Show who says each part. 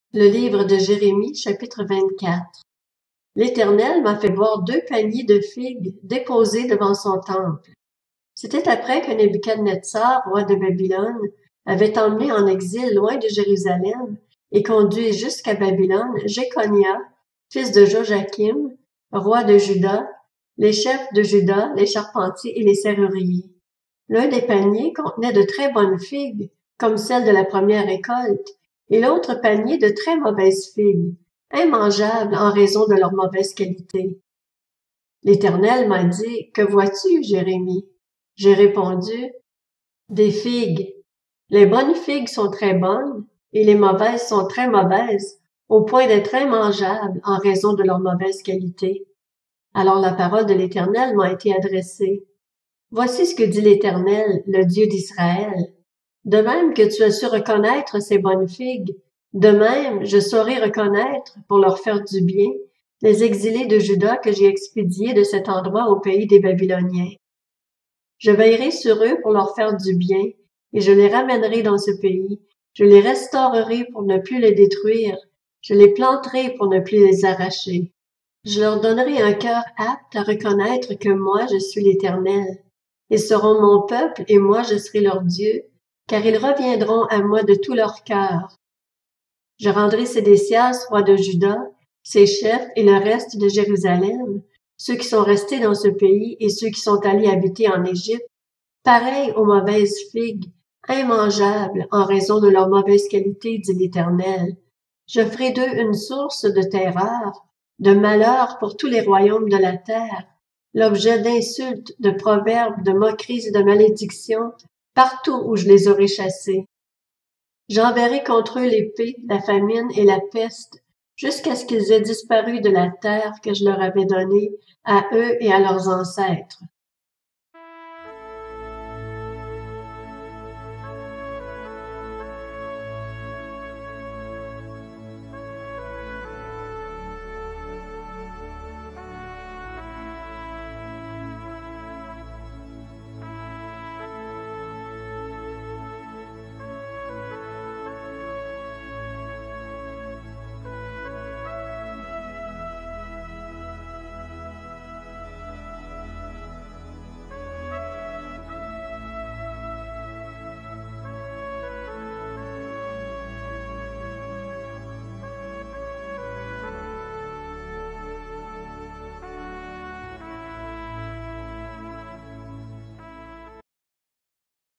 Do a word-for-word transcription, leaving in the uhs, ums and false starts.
Speaker 1: Le livre de Jérémie, chapitre vingt-quatre. L'Éternel m'a fait voir deux paniers de figues déposés devant son temple. C'était après que Nebuchadnezzar, roi de Babylone, avait emmené en exil loin de Jérusalem et conduit jusqu'à Babylone Jéconia, fils de Joachim, roi de Juda, les chefs de Juda, les charpentiers et les serruriers. L'un des paniers contenait de très bonnes figues, comme celles de la première récolte, et l'autre panier de très mauvaises figues, immangeables en raison de leur mauvaise qualité. L'Éternel m'a dit, « Que vois-tu, Jérémie? » J'ai répondu, « Des figues. Les bonnes figues sont très bonnes, et les mauvaises sont très mauvaises, au point d'être immangeables en raison de leur mauvaise qualité. » Alors la parole de l'Éternel m'a été adressée. « Voici ce que dit l'Éternel, le Dieu d'Israël. De même que tu as su reconnaître ces bonnes figues, de même je saurai reconnaître, pour leur faire du bien, les exilés de Juda que j'ai expédiés de cet endroit au pays des Babyloniens. Je veillerai sur eux pour leur faire du bien, et je les ramènerai dans ce pays, je les restaurerai pour ne plus les détruire, je les planterai pour ne plus les arracher. Je leur donnerai un cœur apte à reconnaître que moi je suis l'Éternel. Ils seront mon peuple et moi je serai leur Dieu, car ils reviendront à moi de tout leur cœur. Je rendrai Sédécias, roi de Juda, ses chefs et le reste de Jérusalem, ceux qui sont restés dans ce pays et ceux qui sont allés habiter en Égypte, pareils aux mauvaises figues, immangeables en raison de leur mauvaise qualité, dit l'Éternel. Je ferai d'eux une source de terreur, de malheur pour tous les royaumes de la terre, l'objet d'insultes, de proverbes, de moqueries et de malédictions, partout où je les aurai chassés. J'enverrai contre eux l'épée, la famine et la peste, jusqu'à ce qu'ils aient disparu de la terre que je leur avais donnée à eux et à leurs ancêtres.